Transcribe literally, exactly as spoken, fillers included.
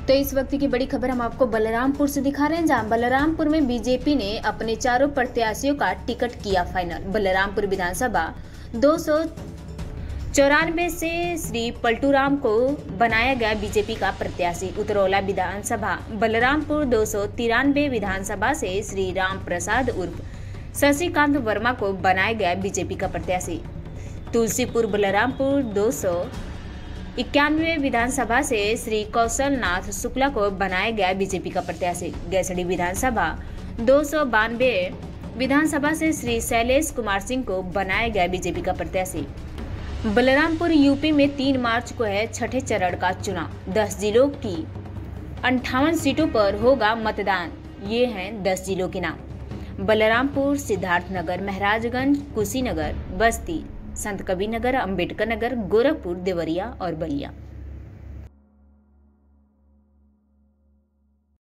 तो इस वक्त की बड़ी खबर हम आपको बलरामपुर से दिखा रहे हैं, जहां बलरामपुर में बीजेपी ने अपने चारों प्रत्याशियों का टिकट किया फाइनल। बलरामपुर विधानसभा दो सौ चौरानवे से श्री पलटूराम को बनाया गया बीजेपी का प्रत्याशी। उतरौला विधानसभा बलरामपुर दो सौ तिरानवे विधानसभा से श्री राम प्रसाद उर्फ शशिकांत वर्मा को बनाया गया बीजेपी का प्रत्याशी। तुलसीपुर बलरामपुर दो सौ इक्यानवे विधानसभा से श्री कौशल नाथ शुक्ला को बनाया गया बीजेपी का प्रत्याशी। गैसड़ी विधानसभा दो सौ बानवे विधानसभा से श्री शैलेश कुमार सिंह को बनाया गया बीजेपी का प्रत्याशी। बलरामपुर यूपी में तीन मार्च को है छठे चरण का चुनाव। दस जिलों की अंठावन सीटों पर होगा मतदान। ये हैं दस जिलों के नाम: बलरामपुर, सिद्धार्थनगर, महराजगंज, कुशीनगर, बस्ती, संत कबीर नगर, अम्बेडकर नगर, गोरखपुर, देवरिया और बलिया।